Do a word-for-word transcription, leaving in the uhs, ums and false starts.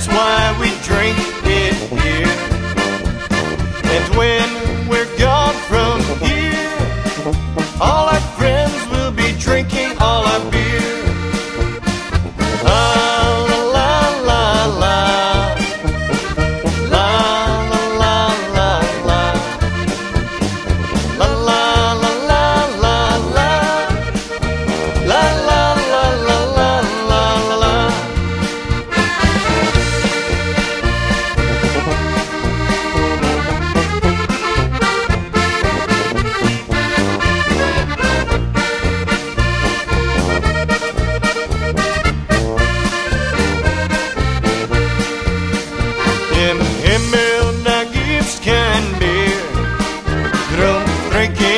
That's why we drink it here. And when we're gone from here, all our friends will be drinking all our beer. La la la la la la la la la la la la la la la la la la la la. Im Himmel, da gibt's kein Bier, drum trink